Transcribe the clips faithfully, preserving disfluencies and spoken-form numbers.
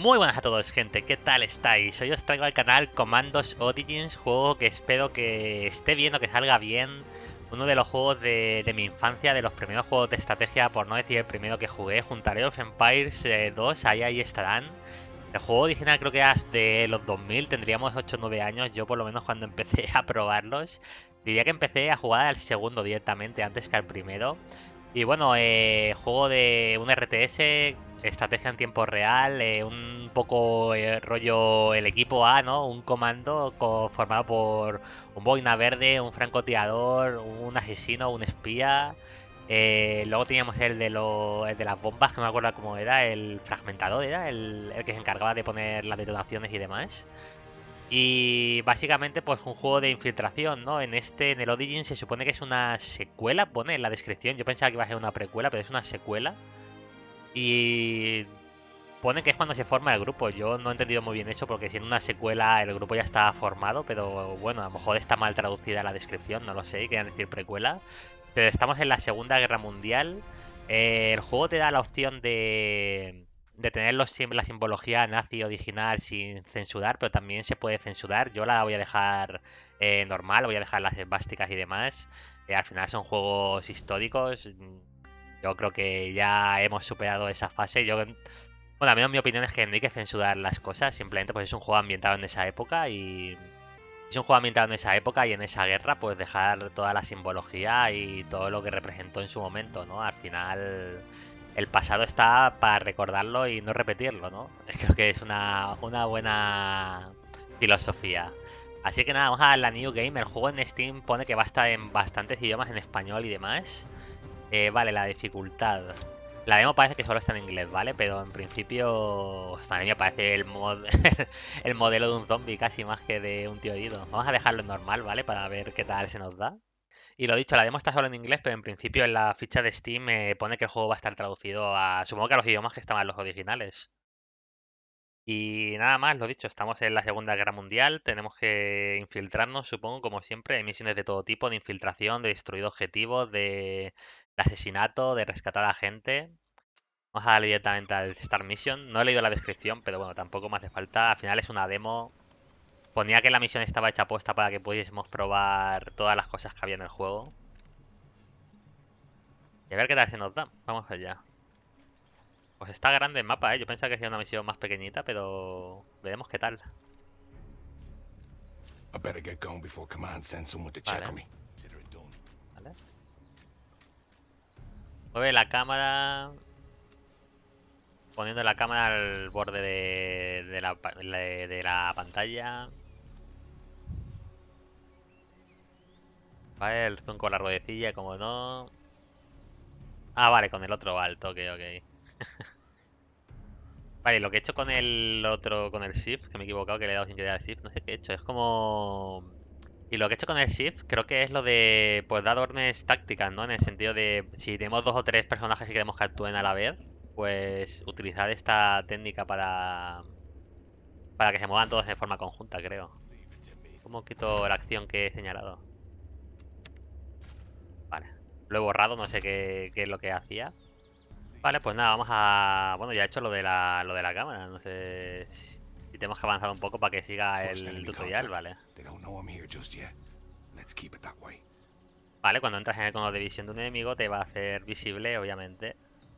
Muy buenas a todos, gente, ¿qué tal estáis? Hoy os traigo al canal Commandos Origins, juego que espero que esté bien o que salga bien. Uno de los juegos de, de mi infancia, de los primeros juegos de estrategia, por no decir el primero que jugué, junto a Age of Empires eh, dos, ahí, ahí estarán. El juego original creo que era de los dos mil, tendríamos ocho o nueve años, yo por lo menos cuando empecé a probarlos. Diría que empecé a jugar al segundo directamente, antes que al primero. Y bueno, eh, juego de un R T S, estrategia en tiempo real, eh, un poco eh, rollo el equipo A, ¿no? Un comando co- formado por un boina verde, un francotirador, un asesino, un espía. Eh, luego teníamos el de, lo- el de las bombas, que no me acuerdo cómo era, el fragmentador, era el, el que se encargaba de poner las detonaciones y demás. Y básicamente, pues un juego de infiltración, ¿no? En este, en el Origin se supone que es una secuela, pone en la descripción. Yo pensaba que iba a ser una precuela, pero es una secuela. Y pone que es cuando se forma el grupo. Yo no he entendido muy bien eso, porque si en una secuela el grupo ya está formado, pero bueno, a lo mejor está mal traducida la descripción, no lo sé, querían decir precuela. Pero estamos en la Segunda Guerra Mundial. Eh, el juego te da la opción de, de tener los sim- la simbología nazi original sin censurar, pero también se puede censurar. Yo la voy a dejar eh, normal, voy a dejar las esvásticas y demás. Eh, al final son juegos históricos. Yo creo que ya hemos superado esa fase. Yo, bueno, al menos mi opinión es que no hay que censurar las cosas. Simplemente pues es un juego ambientado en esa época y es un juego ambientado en esa época y en esa guerra, pues dejar toda la simbología y todo lo que representó en su momento, ¿no? Al final, el pasado está para recordarlo y no repetirlo, ¿no? Creo que es una, una buena filosofía. Así que nada, vamos a la New Game. El juego en Steam pone que va a estar en bastantes idiomas, en español y demás. Eh, vale, la dificultad. La demo parece que solo está en inglés, ¿vale? Pero en principio, madre mía, parece el, mod el modelo de un zombie casi más que de un tío herido. Vamos a dejarlo en normal, ¿vale? Para ver qué tal se nos da. Y lo dicho, la demo está solo en inglés, pero en principio en la ficha de Steam eh, pone que el juego va a estar traducido a, supongo que a los idiomas que estaban los originales. Y nada más, lo dicho, estamos en la Segunda Guerra Mundial, tenemos que infiltrarnos, supongo, como siempre, hay misiones de todo tipo, de infiltración, de destruir objetivos, de, de asesinato, de rescatar a gente. Vamos a darle directamente al Start Mission. No he leído la descripción, pero bueno, tampoco me hace falta. Al final es una demo. Ponía que la misión estaba hecha posta para que pudiésemos probar todas las cosas que había en el juego. Y a ver qué tal se nos da. Vamos allá. Pues está grande el mapa, ¿eh? Yo pensaba que sería una misión más pequeñita, pero veremos qué tal. I better get going before command sends someone to check on Vale, me. Consider it done. vale. Mueve la cámara. Poniendo la cámara al borde de, de la, pa- le- de la pantalla. Vale, el zoom con la ruedecilla, como no. Ah, vale, con el otro alto, ok, ok. Vale, lo que he hecho con el otro, con el Shift, que me he equivocado, que le he dado sin querer al Shift, no sé qué he hecho, es como... Y lo que he hecho con el Shift creo que es lo de, pues, dar órdenes tácticas, ¿no? En el sentido de, si tenemos dos o tres personajes y queremos que actúen a la vez, pues utilizar esta técnica para, para que se muevan todos de forma conjunta, creo. ¿Cómo quito la acción que he señalado? Vale, lo he borrado, no sé qué, qué es lo que hacía. Vale, pues nada, vamos a... Bueno, ya he hecho lo de la, lo de la cámara. No sé si si tenemos que avanzar un poco para que siga First el enemy tutorial, contact. vale. They don't know I'm here just yet. Let's keep it that way. Vale, cuando entras en el cono de visión de un enemigo te va a hacer visible, obviamente.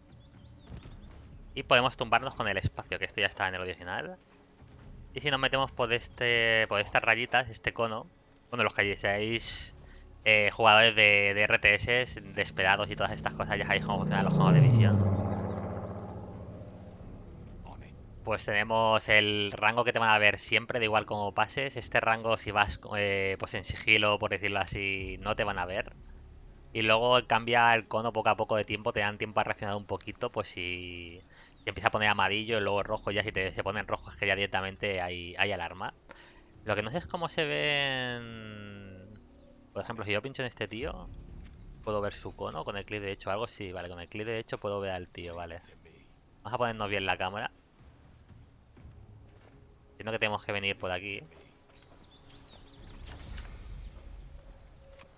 Y podemos tumbarnos con el espacio, que esto ya está en el original. Y si nos metemos por este, por estas rayitas, este cono, bueno, los que seáis eh, jugadores de, de R T S, despedados y todas estas cosas, ya sabéis cómo funcionan los conos de visión. On it. Pues tenemos el rango que te van a ver siempre, da igual como pases. Este rango, si vas eh, pues en sigilo, por decirlo así, no te van a ver. Y luego cambia el cono poco a poco de tiempo, te dan tiempo a reaccionar un poquito, pues si te empieza a poner amarillo y luego rojo, ya si te se pone en rojo es que ya directamente hay, hay alarma. Lo que no sé es cómo se ven... Por ejemplo, si yo pincho en este tío, ¿puedo ver su cono con el clic derecho o algo? Sí, vale, con el clic derecho puedo ver al tío, vale. Vamos a ponernos bien la cámara. Siento que tenemos que venir por aquí.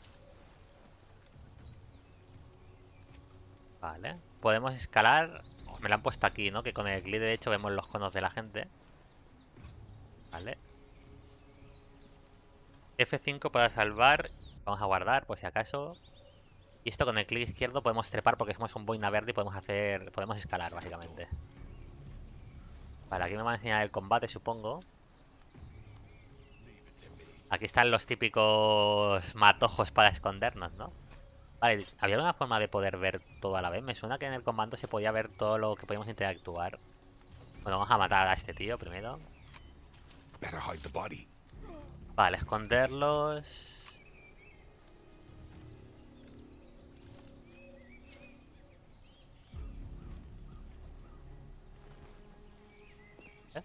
Vale. Podemos escalar Me la han puesto aquí, ¿no? Que con el clic derecho vemos los conos de la gente. Vale. F cinco para salvar. Vamos a guardar, por si acaso. Y esto con el clic izquierdo podemos trepar porque somos un boina verde y podemos hacer. Podemos escalar, básicamente. Vale, aquí me van a enseñar el combate, supongo. Aquí están los típicos matojos para escondernos, ¿no? Vale, ¿había una forma de poder ver todo a la vez? Me suena que en el comando se podía ver todo lo que podíamos interactuar. Bueno, vamos a matar a este tío primero. Better hide the body. Vale, esconderlos. ¿Eh?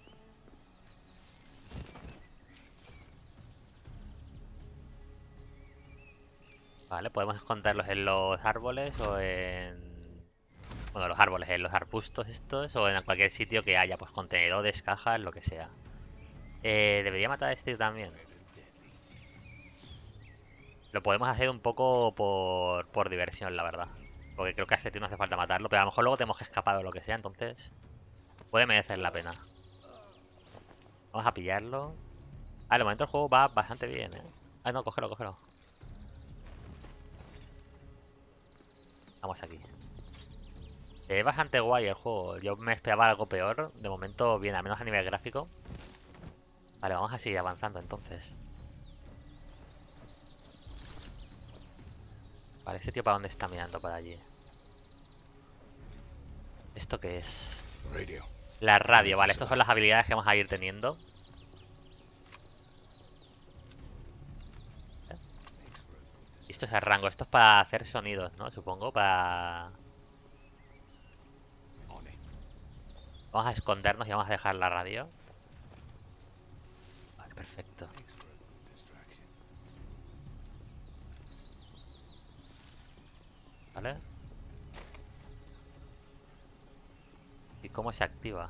Vale, podemos esconderlos en los árboles o en... Bueno, los árboles, en los arbustos estos o en cualquier sitio que haya, pues contenedores, cajas, lo que sea. Eh, debería matar a este también. Lo podemos hacer un poco por, por diversión, la verdad. Porque creo que a este tío no hace falta matarlo, pero a lo mejor luego tenemos que escapar o lo que sea, entonces puede merecer la pena. Vamos a pillarlo. Ah, de momento el juego va bastante bien, ¿eh? Ah, no, cógelo, cógelo. Vamos aquí. Es bastante guay el juego. Yo me esperaba algo peor. De momento, bien, al menos a nivel gráfico. Vale, vamos a seguir avanzando entonces. Vale, este tío para dónde está mirando, para allí. ¿Esto qué es? Radio. La radio, vale, estas son las habilidades que vamos a ir teniendo. Y esto es el rango, esto es para hacer sonidos, ¿no? Supongo, para... On it. Vamos a escondernos y vamos a dejar la radio. Vale, perfecto. Thanks for a distraction. ¿Vale? ¿Y cómo se activa?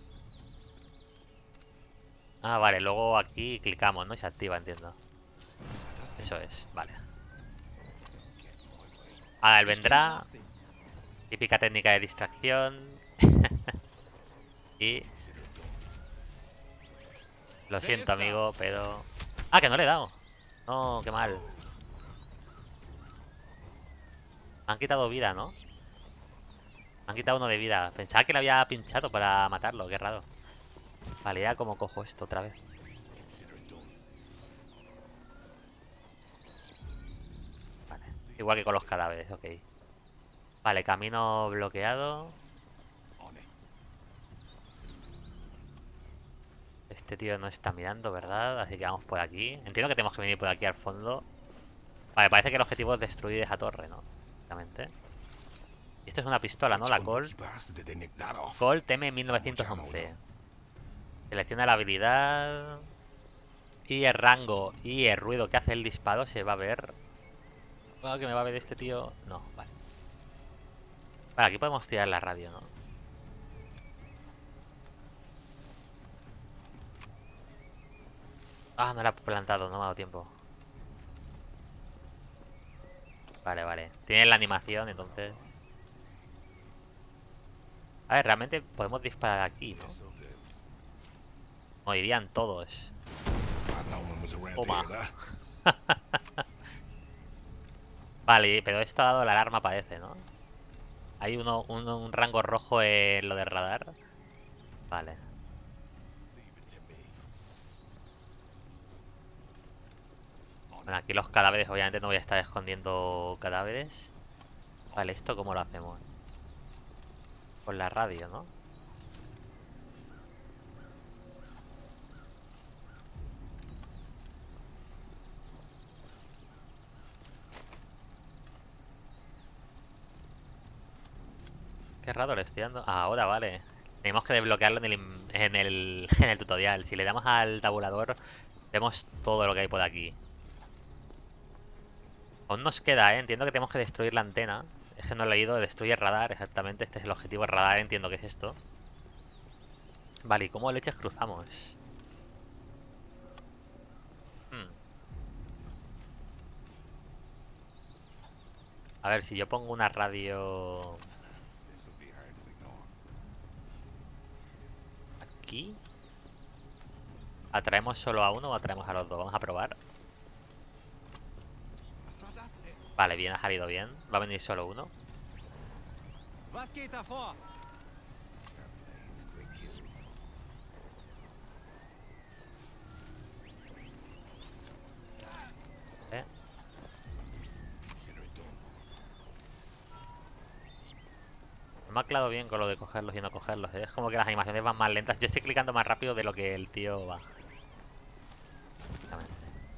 Ah, vale, luego aquí clicamos, ¿no? Y se activa, entiendo. Eso es, vale. Ahora él vendrá. Típica técnica de distracción. Y... Lo siento, amigo, pero... Ah, que no le he dado. No, qué mal. Me han quitado vida, ¿no? Me han quitado uno de vida. Pensaba que le había pinchado para matarlo, qué raro. Vale, ya como cojo esto otra vez. Vale. Igual que con los cadáveres, ok. Vale, camino bloqueado. On it. Este tío no está mirando, ¿verdad? Así que vamos por aquí. Entiendo que tenemos que venir por aquí al fondo. Vale, parece que el objetivo es destruir esa torre, ¿no? Básicamente. Y esto es una pistola, ¿no? La Colt. Unlucky bastard, did they nick that off? Colt M mil novecientos once. Selecciona la habilidad. Y el rango y el ruido que hace el disparo se va a ver. Ah, que me va a ver este tío. No, vale. Vale, aquí podemos tirar la radio, ¿no? Ah, no la he plantado, no me ha dado tiempo. Vale, vale. Tiene la animación, entonces. A ver, realmente podemos disparar aquí, ¿no? This'll do. Morirían todos. Glad no one was around to Toma. hear that. Vale, pero esto ha dado la alarma, parece, ¿no? Hay uno, un, un rango rojo en lo de radar. Vale. Leave it to me. Bueno, aquí los cadáveres, obviamente no voy a estar escondiendo cadáveres. Vale, ¿esto cómo lo hacemos? Con la radio, ¿no? Qué raro le estoy dando. Ah, ahora, vale. Tenemos que desbloquearlo en el, in- en el, en el tutorial. Si le damos al tabulador, vemos todo lo que hay por aquí. Aún nos queda, ¿eh? Entiendo que tenemos que destruir la antena. Es que no he leído, destruye el radar, exactamente. Este es el objetivo, el radar, entiendo que es esto. Vale, ¿y cómo leches cruzamos? Hmm. A ver, si yo pongo una radio... This'll be hard to ignore. aquí. ¿Atraemos solo a uno o atraemos a los dos? Vamos a probar. Was war das denn? Vale, bien, ha salido bien. Va a venir solo uno. Was geht da vor? Blades, quick kills. ¿Eh? Consider it done. No me ha quedado bien con lo de cogerlos y no cogerlos, ¿eh? Es como que las animaciones van más lentas. Yo estoy clicando más rápido de lo que el tío va. Exactamente.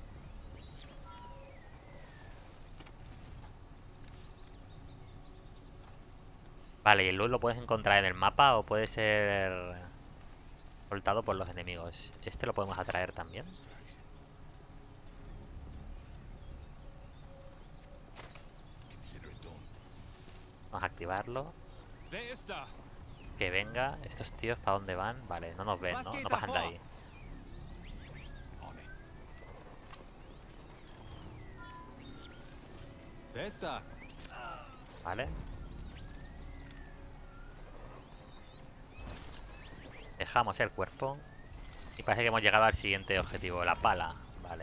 Vale, y el loot lo puedes encontrar en el mapa o puede ser soltado por los enemigos. Este lo podemos atraer también. Distraction. Consider it done. Vamos a activarlo. Wer ist da? Que venga. Estos tíos, ¿para dónde van? Vale, no nos ven, ¿no? No pasan de ahí. On it. Wer ist da? Vale. Dejamos el cuerpo. Y parece que hemos llegado al siguiente objetivo, la pala. Vale.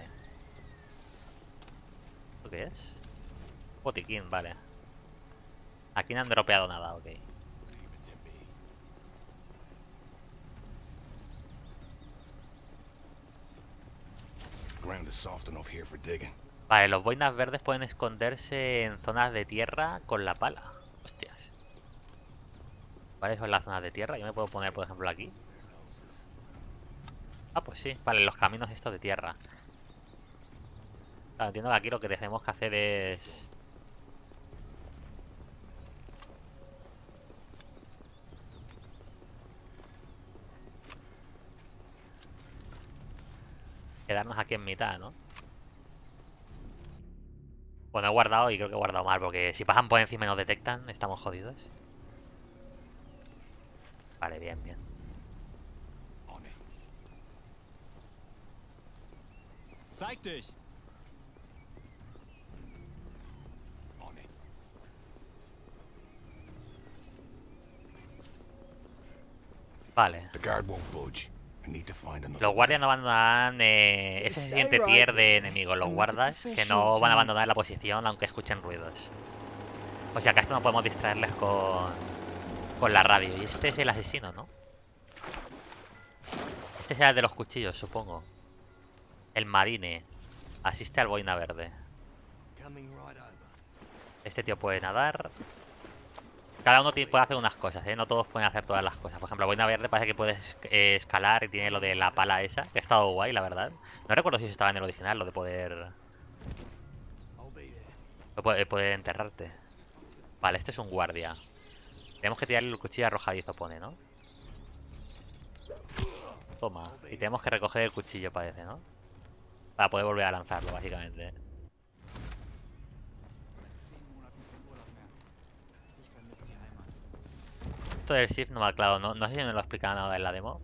¿Esto qué es? Botiquín, vale. Aquí no han dropeado nada, ok. Leave it to me. Ground is soft enough here for digging. Vale, los boinas verdes pueden esconderse en zonas de tierra con la pala. Hostias. ¿Cuáles son las zonas de tierra? Yo me puedo poner, por ejemplo, aquí. Their noses. Ah, pues sí. Vale, los caminos estos de tierra. Claro, entiendo que aquí lo que tenemos que hacer es... quedarnos aquí en mitad, ¿no? Bueno, he guardado y creo que he guardado mal, porque si pasan por encima y nos detectan, estamos jodidos. Vale, bien, bien. On it. Zeig dich! On it. Vale. The guard won't budge. I need to find another Los guardias no way. abandonan eh, ese es el siguiente tier de enemigos, los guardas, que no van a abandonar la posición aunque escuchen ruidos. O sea que a esto no podemos distraerles con, con la radio. Y este es el asesino, ¿no? Este será el de los cuchillos, supongo. El marine. Asiste al boina verde. Coming right over. Este tío puede nadar. Cada uno tiene- puede hacer unas cosas, ¿eh? No todos pueden hacer todas las cosas. Por ejemplo, boina verde parece que puedes eh, escalar y tiene lo de la pala esa, que ha estado guay, la verdad. No recuerdo si eso estaba en el original, lo de poder, I'll be there. lo de poder, poder enterrarte. Vale, este es un guardia. Tenemos que tirarle el cuchillo arrojadizo, pone, ¿no? Toma. Y tenemos que recoger el cuchillo, parece, ¿no? Para poder volver a lanzarlo, básicamente. Esto del shift no me ha aclarado, no, no sé si me lo explicaba nada en la demo.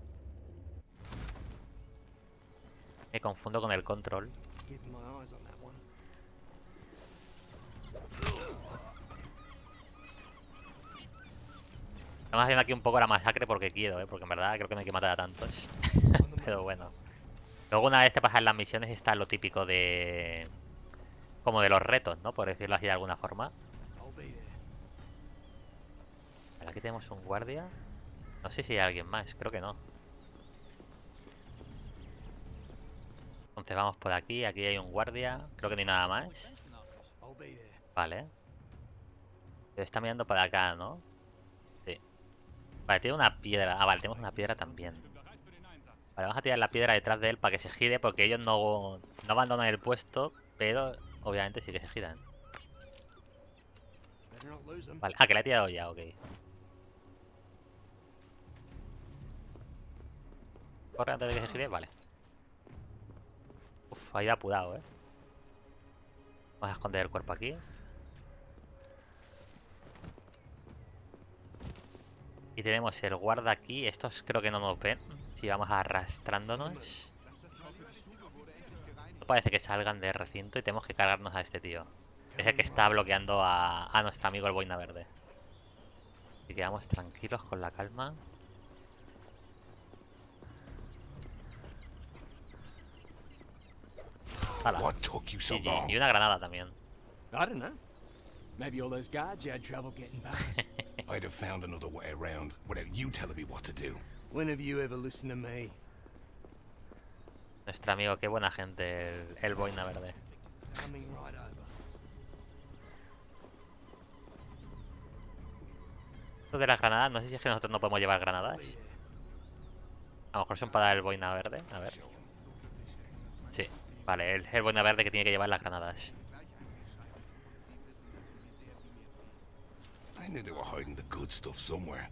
Me confundo con el control. Keeping my eyes on that one. Estamos haciendo aquí un poco la masacre porque quiero, ¿eh? Porque en verdad creo que no hay que matar a tantos. Pero bueno. Luego una vez te pasas las misiones está lo típico de... como de los retos, ¿no? Por decirlo así de alguna forma. I'll be there. Vale, aquí tenemos un guardia. No sé si hay alguien más, creo que no. Entonces vamos por aquí, aquí hay un guardia. Creo que no hay nada más. I'll be there. Vale. Pero está mirando para acá, ¿no? Sí. Vale, tiene una piedra. Ah, vale, tenemos una piedra también. Vale, vamos a tirar la piedra detrás de él para que se gire, porque ellos no, no abandonan el puesto, pero obviamente sí que se giran. Better not lose them. Vale, ah, que la he tirado ya, ok. Corre antes de que se gire, vale. Uf, ha ido apurado, eh. Vamos a esconder el cuerpo aquí. Y tenemos el guarda aquí. Estos creo que no nos ven. Si vamos arrastrándonos. No parece que salgan de recinto y tenemos que cargarnos a este tío. Es el que está bloqueando a, a nuestro amigo el boina verde. Y quedamos tranquilos con la calma. Hala. What took you so G G. long? Y una granada también. I don't know. Maybe all those guards you had trouble getting past. I'd have found another way around without you telling me what to do. When have you ever listened to me? Nuestro amigo, qué buena gente, el, el boina verde. Coming right over. Esto de las granadas, no sé si es que nosotros no podemos llevar granadas. Be there. A lo mejor son para el boina verde. A ver. Sí. Vale, el, el boina verde que tiene que llevar las granadas. I knew they were hiding the good stuff somewhere.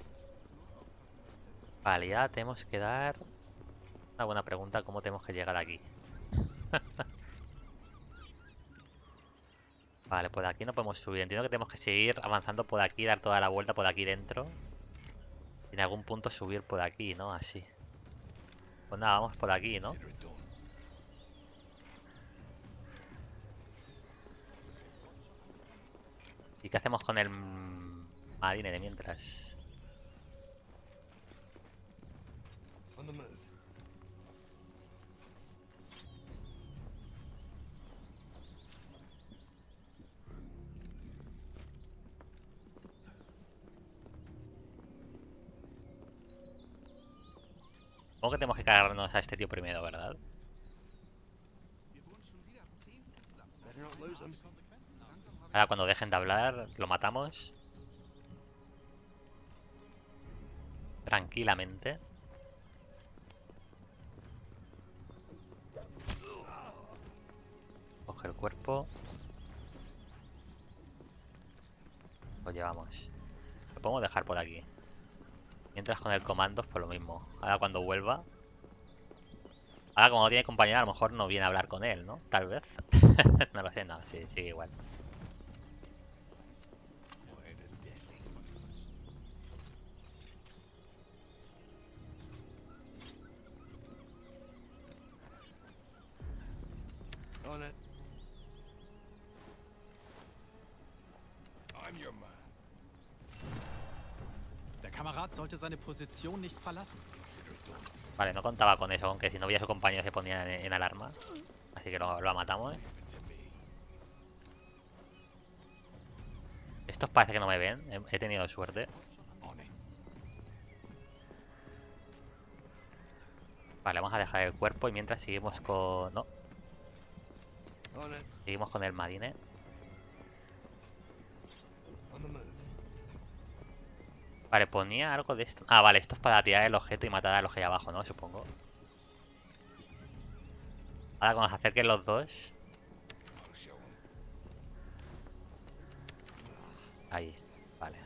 Vale, ya tenemos que dar... Una buena pregunta, ¿cómo tenemos que llegar aquí? Vale, por aquí no podemos subir. Entiendo que tenemos que seguir avanzando por aquí, dar toda la vuelta por aquí dentro. Y en algún punto subir por aquí, ¿no? Así. Pues nada, vamos por aquí, ¿no? Consider it done. ¿Y qué hacemos con el marine de mientras? On the move. Supongo que tenemos que cargarnos a este tío primero, ¿verdad? Better not lose them. Ahora cuando dejen de hablar, lo matamos. Tranquilamente. Coge el cuerpo. Lo llevamos. Lo podemos dejar por aquí. Mientras con el comando, pues lo mismo. Ahora cuando vuelva... Ahora como no tiene compañero, a lo mejor no viene a hablar con él, ¿no? Tal vez. No lo sé, no, sí, sigue igual. On it. I'm your man. Der Kamerad sollte seine Position nicht verlassen. Consider it done. Vale, no contaba con eso, aunque si no veía a su compañero se ponía en, en alarma. Así que lo, lo matamos. Leave it to me. Estos parece que no me ven. He, he tenido suerte. On it. Vale, vamos a dejar el cuerpo y mientras seguimos con... No, On it. seguimos con el marine. On the move. Vale, ponía algo de esto. Ah, vale, esto es para tirar el objeto y matar al objeto abajo, ¿no? Supongo. Ahora cuando se acerquen los dos... I'll show 'em. Ahí, vale.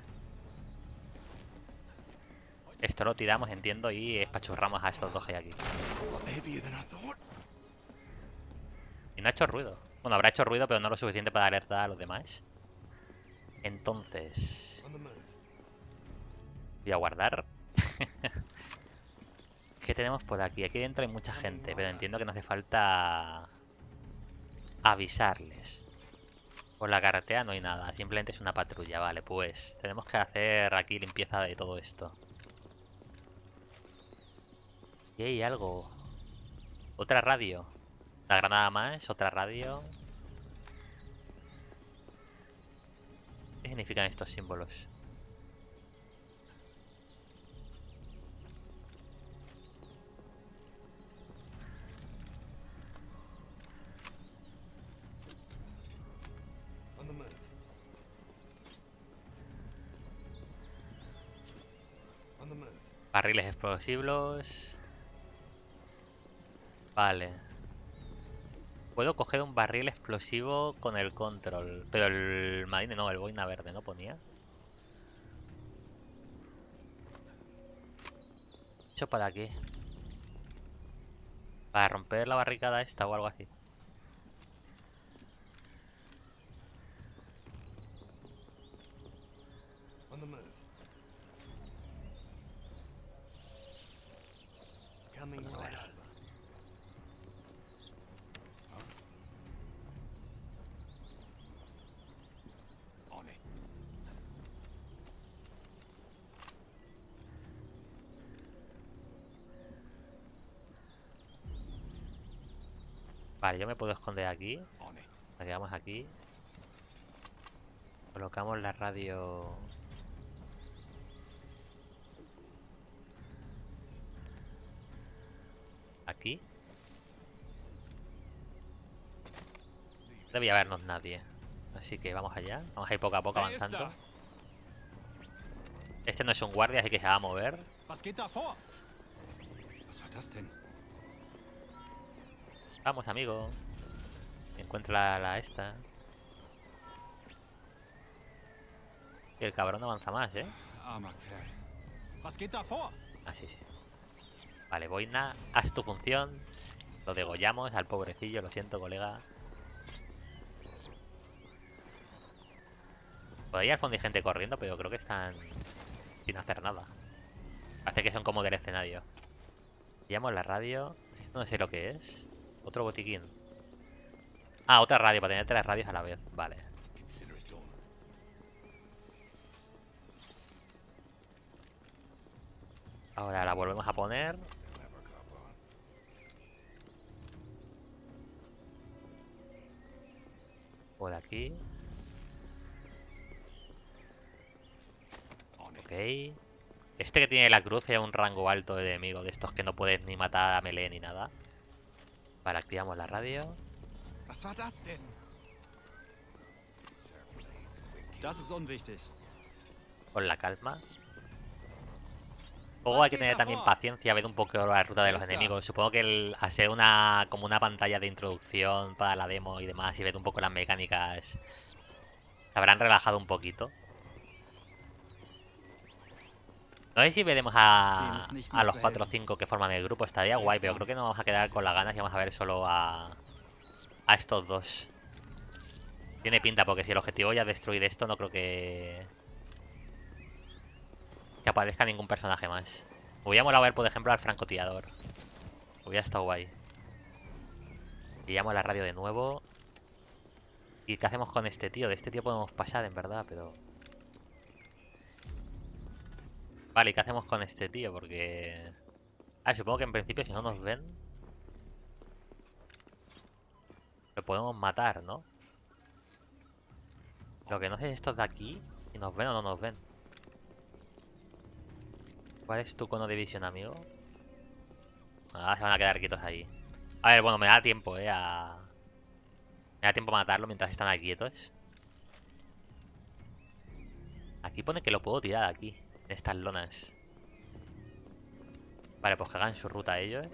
Esto lo tiramos, entiendo, y espachurramos a estos dos que hay aquí. This is a lot heavier than I thought. Y no ha hecho ruido. Bueno, habrá hecho ruido, pero no lo suficiente para alertar a los demás. Entonces... On the move. Voy a guardar. ¿Qué tenemos por aquí? Aquí dentro hay mucha gente, pero entiendo que no hace falta avisarles. Por la carretera no hay nada, simplemente es una patrulla. Vale, pues tenemos que hacer aquí limpieza de todo esto. Y hay algo. Otra radio. La granada más, otra radio. ¿Qué significan estos símbolos? On the move. On the move. Barriles explosivos. Vale. Puedo coger un barril explosivo con el control. Pero el marine no, el boina verde no ponía. ¿Eso para qué? Para romper la barricada esta o algo así. On the move. Coming right over. On it. Vale, yo me puedo esconder aquí. On it. Nos quedamos aquí. Colocamos la radio... aquí. No debía habernos nadie. Así que vamos allá. Vamos a ir poco a poco Wer ist avanzando. da? Este no es un guardia, así que se va a mover. Was geht da vor? Was war das denn? Vamos, amigo. Encuentra la, la esta. Y el cabrón no avanza más, ¿eh? Armer Kerl. Was geht da vor? Ah, sí, sí. Vale, Boina, haz tu función. Lo degollamos al pobrecillo, lo siento, colega. Por ahí al fondo hay gente corriendo, pero creo que están sin hacer nada. Parece que son como del escenario. Pillamos la radio. Esto no sé lo que es. Otro botiquín. Ah, otra radio, para tener tres radios a la vez. Vale. Consider it done. Ahora la volvemos a poner. They'll have our cop on. Por aquí. On it. Ok. Este que tiene la cruz es un rango alto de enemigo, de estos que no puedes ni matar a melee ni nada. Vale, activamos la radio. Was war das denn? Sharp blades, quick Das ist unwichtig. Con la calma. Luego hay que tener también paciencia, ver un poco la ruta de los enemigos. Supongo que el, al ser una como una pantalla de introducción para la demo y demás, y ver un poco las mecánicas, se habrán relajado un poquito. No sé si veremos a, a los cuatro o cinco que forman el grupo, estaría guay, pero creo que nos vamos a quedar con las ganas y vamos a ver solo a, a estos dos. Tiene pinta, porque si el objetivo ya es destruir esto, no creo que... que aparezca ningún personaje más. Me hubiera molado ver, por ejemplo, al francotirador. Hubiera estado guay. Pillamos la radio de nuevo. ¿Y qué hacemos con este tío? De este tío podemos pasar, en verdad, pero... Vale, ¿y qué hacemos con este tío? Porque... A ver, supongo que en principio si no nos ven... lo podemos matar, ¿no? Lo que no sé es estos de aquí, si nos ven o no nos ven. ¿Cuál es tu cono de visión, amigo? Ah, se van a quedar quietos ahí. A ver, bueno, me da tiempo, eh, a... Me da tiempo a matarlo mientras están aquí quietos. Aquí pone que lo puedo tirar aquí, en estas lonas. Vale, pues que hagan su ruta ellos.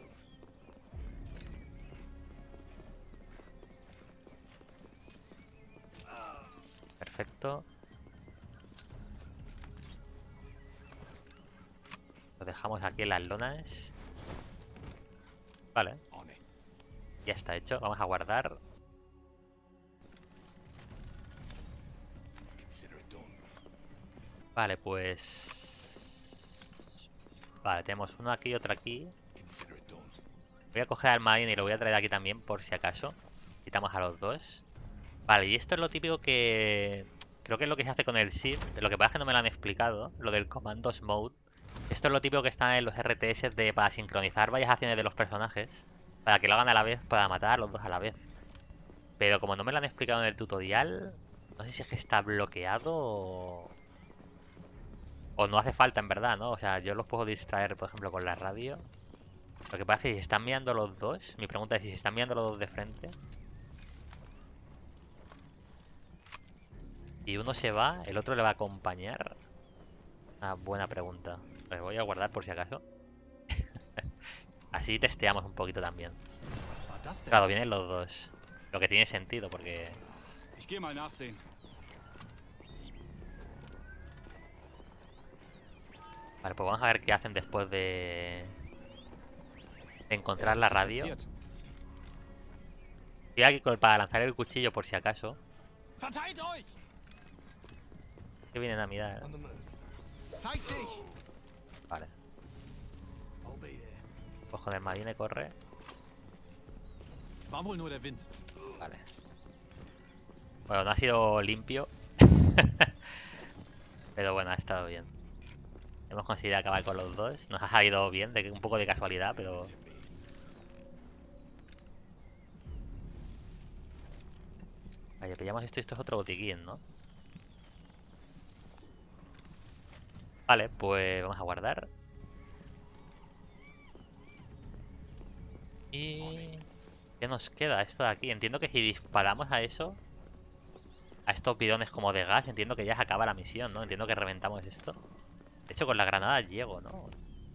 Perfecto. Lo dejamos aquí en las lonas. Vale, On it. ya está hecho. Vamos a guardar. Consider it done. Vale, pues... Vale, tenemos uno aquí y otro aquí. Consider it done. Voy a coger al Marine y lo voy a traer aquí también por si acaso. Quitamos a los dos. Vale, y esto es lo típico que... Creo que es lo que se hace con el Shift. Lo que pasa es que no me lo han explicado. Lo del Commandos Mode. Esto es lo típico que está en los R T S de para sincronizar varias acciones de los personajes. Para que lo hagan a la vez, para matar a los dos a la vez. Pero como no me lo han explicado en el tutorial... No sé si es que está bloqueado o... O no hace falta en verdad, ¿no? O sea, yo los puedo distraer, por ejemplo, con la radio. Lo que pasa es que si se están mirando los dos... Mi pregunta es si se están mirando los dos de frente... Y uno se va, el otro le va a acompañar. Una buena pregunta. Me voy a guardar por si acaso. Así testeamos un poquito también. Was war das denn? Claro, vienen los dos. Lo que tiene sentido, porque... Ich gehe mal nachsehen. Vale, pues vamos a ver qué hacen después de... de encontrar la radio. Estoy aquí con- para lanzar el cuchillo por si acaso. Verteilt euch! Que vienen a mirar. On the move. Zeig dich! Vale. I'll be there. Pues con el marine corre. War wohl nur der Wind. Vale. Bueno, no ha sido limpio. Pero bueno, ha estado bien. Hemos conseguido acabar con los dos. Nos ha salido bien, de un poco de casualidad, pero... Vale, pillamos esto y esto es otro botiquín, ¿no? Vale, pues vamos a guardar. Y... ¿qué nos queda esto de aquí? Entiendo que si disparamos a eso, a estos bidones como de gas, entiendo que ya se acaba la misión, ¿no? Entiendo que reventamos esto. De hecho, con la granada llego, ¿no?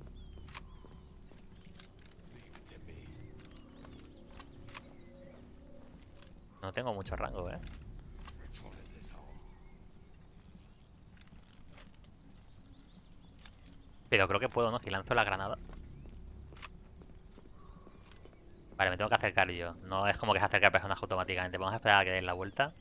No tengo mucho rango, ¿eh? Pero creo que puedo, ¿no? Si lanzo la granada. Vale, me tengo que acercar yo. No es como que se acerca el personaje automáticamente. Vamos a esperar a que den la vuelta.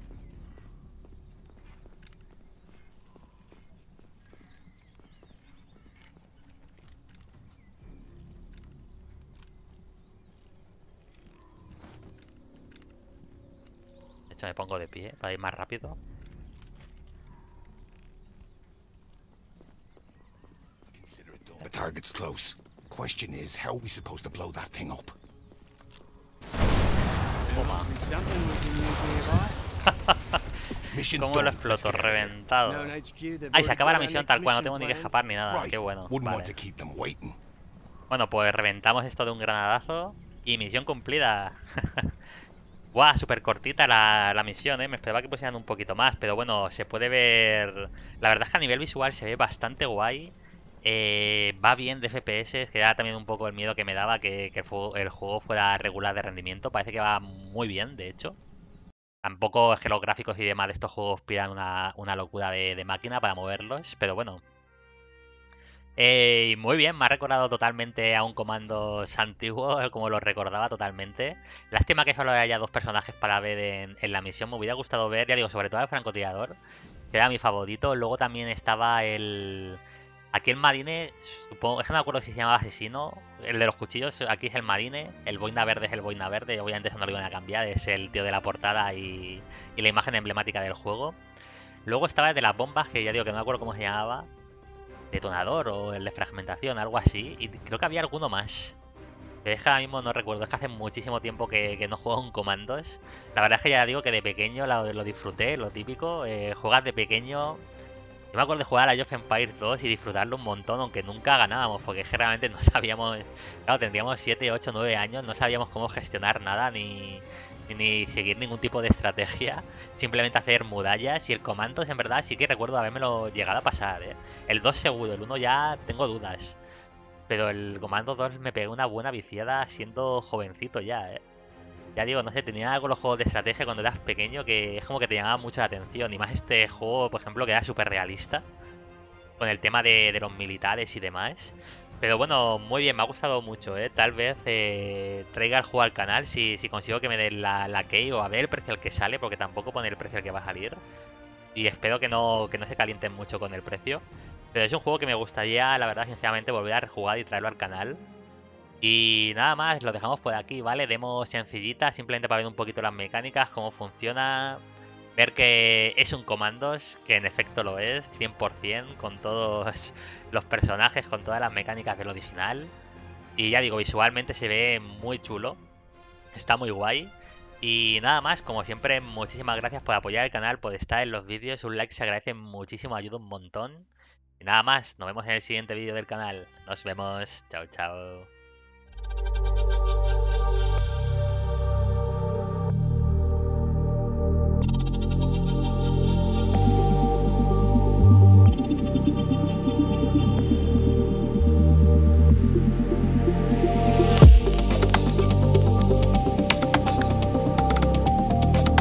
De hecho, me pongo de pie para ir más rápido. The target's close. Question is, how are we supposed to blow that thing up? Something we can use nearby. Mission's ¿Cómo lo done. exploto? Let's get out of here. Reventado. Known H Q, they've Ay, se already acaba la got our misión next tal cual. No tengo mission ni que planned. escapar ni nada. Right. Qué bueno. Wouldn't want Vale. to keep them waiting. Bueno, pues reventamos esto de un granadazo. Y misión cumplida. Guau, súper cortita la, la misión, ¿eh? Me esperaba que pusieran un poquito más, pero bueno, se puede ver... La verdad es que a nivel visual se ve bastante guay. Eh, va bien de F P S, que era también un poco el miedo que me daba que, que el, juego, el juego fuera regular de rendimiento. Parece que va muy bien, de hecho. Tampoco es que los gráficos y demás de estos juegos pidan una, una locura de, de máquina para moverlos, pero bueno. Eh, muy bien, me ha recordado totalmente a un Commandos antiguo, como lo recordaba totalmente. Lástima que solo haya dos personajes para ver en, en la misión. Me hubiera gustado ver, ya digo, sobre todo al francotirador, que era mi favorito. Luego también estaba el... Aquí el marine, supongo, es que no me acuerdo si se llamaba asesino. El de los cuchillos, aquí es el marine. El boina verde es el boina verde. Obviamente eso no lo iban a cambiar, es el tío de la portada y, y la imagen emblemática del juego. Luego estaba el de las bombas, que ya digo que no me acuerdo cómo se llamaba. Detonador o el de fragmentación, algo así. Y creo que había alguno más. Pero es que ahora mismo no recuerdo. Es que hace muchísimo tiempo que, que no juego en Commandos. La verdad es que ya digo que de pequeño lo, lo disfruté, lo típico. Eh, juegas de pequeño. Yo me acuerdo de jugar a Age of Empires dos y disfrutarlo un montón, aunque nunca ganábamos, porque es que realmente no sabíamos. Claro, tendríamos siete, ocho, nueve años, no sabíamos cómo gestionar nada ni, ni, ni seguir ningún tipo de estrategia. Simplemente hacer murallas. Y el Commandos, en verdad, sí que recuerdo habérmelo llegado a pasar, ¿eh? El dos seguro, el uno ya tengo dudas. Pero el Comando dos me pegó una buena viciada siendo jovencito ya, ¿eh? Ya digo, no sé, tenía algo los juegos de estrategia cuando eras pequeño que es como que te llamaba mucho la atención. Y más este juego, por ejemplo, que era súper realista. Con el tema de, de los militares y demás. Pero bueno, muy bien, me ha gustado mucho, ¿eh? Tal vez eh, traiga el juego al canal si, si consigo que me den la, la key o a ver el precio al que sale, porque tampoco pone el precio al que va a salir. Y espero que no, que no se calienten mucho con el precio. Pero es un juego que me gustaría, la verdad, sinceramente, volver a rejugar y traerlo al canal. Y nada más, lo dejamos por aquí, ¿vale? Demo sencillita, simplemente para ver un poquito las mecánicas, cómo funciona. Ver que es un Commandos, que en efecto lo es, cien por cien, con todos los personajes, con todas las mecánicas del original. Y ya digo, visualmente se ve muy chulo, está muy guay. Y nada más, como siempre, muchísimas gracias por apoyar el canal, por estar en los vídeos. Un like se agradece muchísimo, ayuda un montón. Y nada más, nos vemos en el siguiente vídeo del canal. Nos vemos, chao, chao.